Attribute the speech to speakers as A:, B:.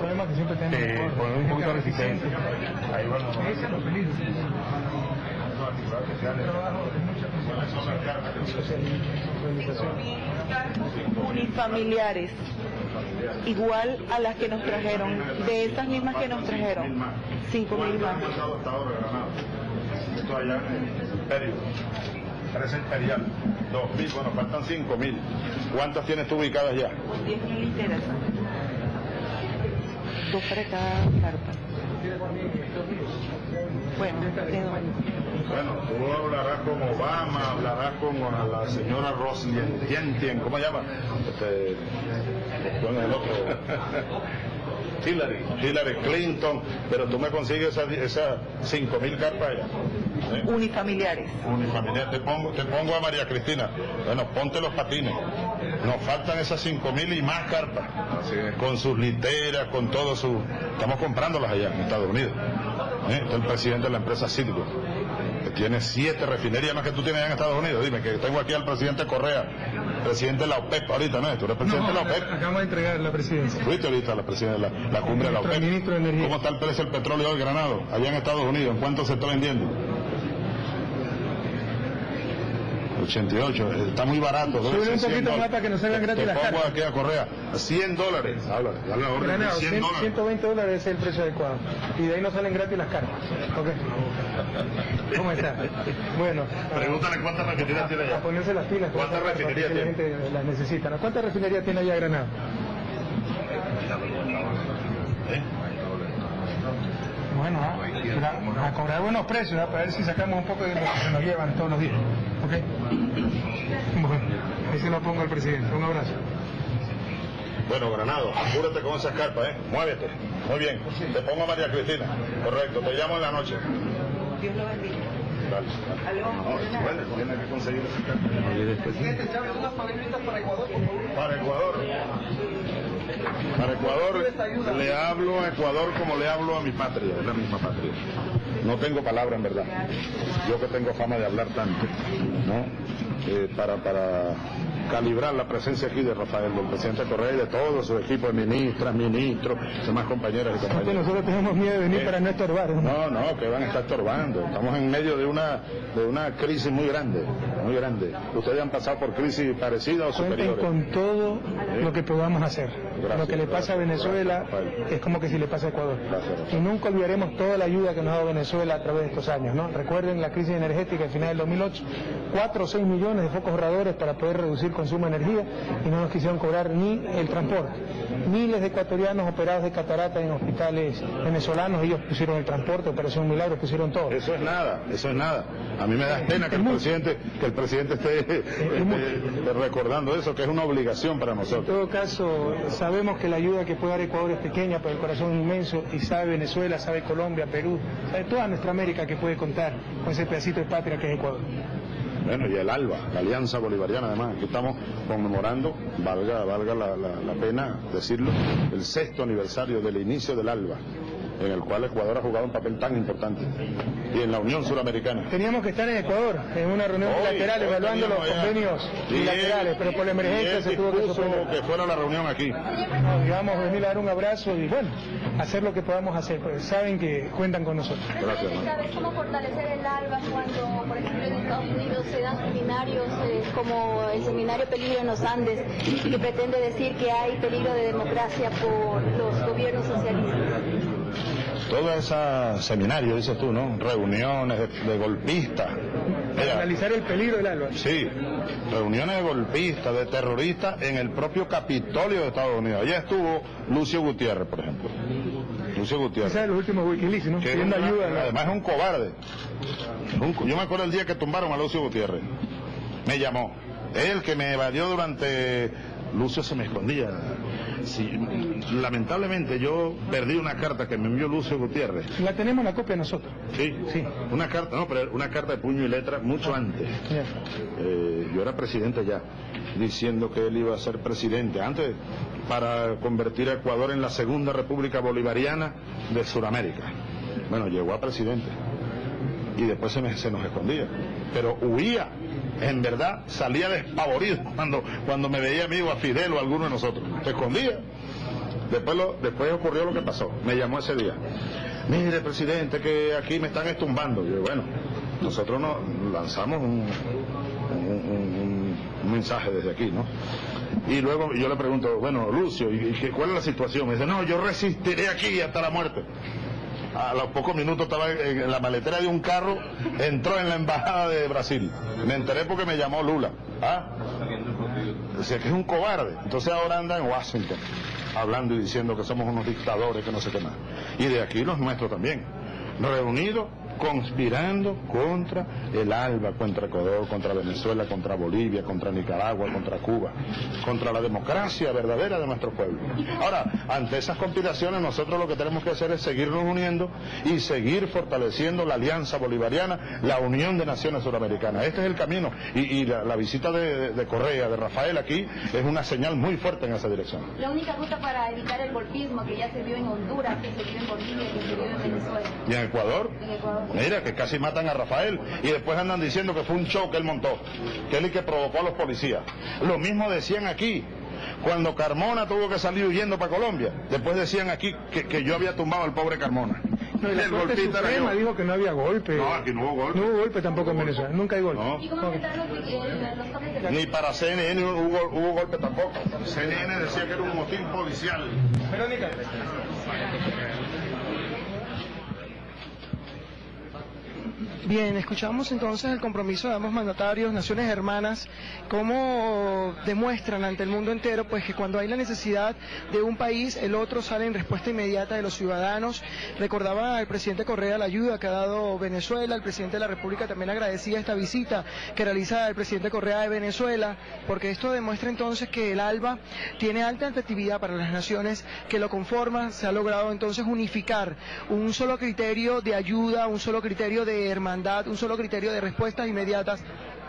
A: problema que siempre tenemos.
B: Poner un poquito de resistencia. Ahí va.
A: Ese es lo peligroso.
C: Unifamiliares, igual a las que nos trajeron, de esas mismas que nos trajeron, 5.000 más.
B: Esto allá en el Imperio, 13 Imperial, 2.000, bueno, faltan 5.000. ¿Cuántas tienes tú ubicadas ya?
C: 10.000 literas. 2 para cada carpa.
B: Bueno, tú hablarás con Obama, hablarás con la señora Roslien, ¿cómo se llama? Bueno, el otro. Hillary Clinton, pero tú me consigues esas 5.000 carpas allá.
C: Unifamiliares.
B: Unifamiliares, te pongo a María Cristina. Bueno, ponte los patines. Nos faltan esas 5.000 y más carpas. Con sus literas, con todo su... Estamos comprándolas allá en Estados Unidos. Este es el presidente de la empresa Citgo, que tiene 7 refinerías más que tú tienes allá en Estados Unidos. Dime, que tengo aquí al presidente Correa, presidente de la OPEP ahorita, ¿no? Tú eres presidente de la OPEP.
A: Acabamos de entregar la presidencia.
B: Fuiste ahorita la presidencia de la cumbre de la OPEP.
A: Ministro de Energía.
B: ¿Cómo está el precio del petróleo hoy, Granado, allá en Estados Unidos? ¿En cuánto se está vendiendo? 88, está muy barato.
A: Sube un poquito más para que nos salgan gratis las cartas.
B: Te pongo aquí a Correa, $100. Habla, dale la orden de $100.
A: $120 es el precio adecuado. Y de ahí nos salen gratis las cartas. ¿Ok? ¿Cómo está? Bueno.
B: Pregúntale cuántas refinerías tiene allá.
A: A ponerse las pilas.
B: ¿Cuántas refinerías tiene?
A: La gente las necesita, ¿no? ¿Cuántas refinerías tiene allá Granada? Bueno, a cobrar buenos precios, para ver si sacamos un poco de lo que se nos llevan todos los días. ¿Ok? Bueno, ahí se lo pongo al presidente. Un abrazo.
B: Bueno, Granado, apúrate con esas carpas, muévete. Muy bien, te pongo a María Cristina. Correcto, te llamo en la noche.
C: Dios lo bendiga.
B: Dale. No, bueno, tienes que conseguir esas carpas.
A: Presidente, ¿se habla unas palabritas para Ecuador, por favor?
B: Para Ecuador. Para Ecuador, le hablo a Ecuador como le hablo a mi patria, es la misma patria. No tengo palabra en verdad. Yo que tengo fama de hablar tanto, ¿no? Para calibrar la presencia aquí de Rafael, del presidente Correa y de todo su equipo de ministras, ministros, demás compañeras y compañeros.
A: Nosotros tenemos miedo de venir para no estorbar.
B: No, que van a estar estorbando. Estamos en medio de una crisis muy grande, muy grande. Ustedes han pasado por crisis parecidas o superiores.
A: Cuenten con todo lo que podamos hacer.
B: Gracias,
A: lo que le pasa a Venezuela es como que si le pasa a Ecuador.
B: Gracias.
A: Y nunca olvidaremos toda la ayuda que nos ha dado Venezuela a través de estos años, ¿no? Recuerden la crisis energética al final del 2008, 4 o 6 millones de focos ahorradores para poder reducir consumo de energía y no nos quisieron cobrar ni el transporte. Miles de ecuatorianos operados de catarata en hospitales venezolanos, ellos pusieron el transporte, Operación Milagro, pusieron todo.
B: Eso es nada. A mí me da pena que el presidente esté recordando eso, que es una obligación para nosotros.
A: En todo caso, sabemos que la ayuda que puede dar Ecuador es pequeña, pero el corazón es inmenso, y sabe Venezuela, sabe Colombia, Perú, sabe toda nuestra América que puede contar con ese pedacito de patria que es Ecuador.
B: Bueno, y el ALBA, la Alianza Bolivariana, además, aquí estamos conmemorando, valga la pena decirlo, el 6º aniversario del inicio del ALBA, en el cual Ecuador ha jugado un papel tan importante, y en la Unión Suramericana.
A: Teníamos que estar en Ecuador, en una reunión bilateral, evaluando los convenios bilaterales, pero por la emergencia se tuvo que suspender.
B: Que fuera la reunión aquí.
A: Vamos a venir a dar un abrazo y, bueno, hacer lo que podamos hacer, porque saben que cuentan con nosotros.
B: Gracias.
D: ¿Sabes cómo fortalecer el ALBA cuando, por ejemplo, en Estados Unidos se dan seminarios como el seminario Peligro en los Andes, que pretende decir que hay peligro de democracia por los gobiernos socialistas?
B: Todo ese seminario, dices tú, ¿no? Reuniones de golpistas.
A: Para analizar el peligro del ALBA.
B: Sí, reuniones de golpistas, de terroristas en el propio Capitolio de Estados Unidos. Allá estuvo Lucio Gutiérrez, por ejemplo. Lucio Gutiérrez.
A: Ese es el último Wikileaks, ¿no? Pidiendo ayuda.
B: Además es un cobarde. Yo me acuerdo el día que tumbaron a Lucio Gutiérrez. Me llamó. Él que me evadió durante... Lucio se me escondía. Sí, lamentablemente yo perdí una carta que me envió Lucio Gutiérrez.
A: La tenemos la copia nosotros.
B: Sí, una carta, pero una carta de puño y letra mucho antes. Yo era presidente ya, diciendo que él iba a ser presidente antes para convertir a Ecuador en la segunda república bolivariana de Sudamérica. Bueno, llegó a presidente y después se nos escondía, pero huía. En verdad salía despavorido cuando me veía amigo a Fidel o a alguno de nosotros. Se escondía. Después ocurrió lo que pasó, me llamó ese día. Mire, presidente, que aquí me están estumbando. Yo, bueno, nosotros nos lanzamos un mensaje desde aquí, ¿no? Y luego yo le pregunto, bueno, Lucio, ¿cuál es la situación? Me dice, no, yo resistiré aquí hasta la muerte. A los pocos minutos estaba en la maletera de un carro, entró en la embajada de Brasil. Me enteré porque me llamó Lula. Decía que es un cobarde. Entonces ahora anda en Washington, hablando y diciendo que somos unos dictadores, que no sé qué más. Y de aquí los nuestros también, reunidos, conspirando contra el ALBA, contra Ecuador, contra Venezuela, contra Bolivia, contra Nicaragua, contra Cuba, contra la democracia verdadera de nuestro pueblo. Ahora, ante esas conspiraciones, nosotros lo que tenemos que hacer es seguirnos uniendo y seguir fortaleciendo la alianza bolivariana, la unión de naciones suramericanas. Este es el camino, y la visita de Correa, de Rafael aquí, es una señal muy fuerte en esa dirección.
D: La única ruta para evitar el golpismo que ya se vio en Honduras, que se vio en Bolivia, que se vio en Venezuela.
B: ¿Y en Ecuador?
D: En Ecuador.
B: Mira, que casi matan a Rafael y después andan diciendo que fue un show que él montó, que él y que provocó a los policías. Lo mismo decían aquí, cuando Carmona tuvo que salir huyendo para Colombia. Después decían aquí que yo había tumbado al pobre Carmona.
A: No, y la Corte Suprema dijo que no había golpe.
B: No, aquí no hubo golpe.
A: No hubo golpe tampoco en Venezuela, nunca hay golpe.
B: No.
D: ¿Y cómo enfrentar los toques de...
B: Ni para CNN hubo golpe tampoco. CNN decía que era un motín policial.
A: Verónica.
E: Bien, escuchamos entonces el compromiso de ambos mandatarios, naciones hermanas, cómo demuestran ante el mundo entero pues que cuando hay la necesidad de un país, el otro sale en respuesta inmediata de los ciudadanos. Recordaba el presidente Correa la ayuda que ha dado Venezuela, el presidente de la República también agradecía esta visita que realiza el presidente Correa de Venezuela, porque esto demuestra entonces que el ALBA tiene alta atractividad para las naciones que lo conforman. Se ha logrado entonces unificar un solo criterio de ayuda, un solo criterio de hermandad, un solo criterio de respuestas inmediatas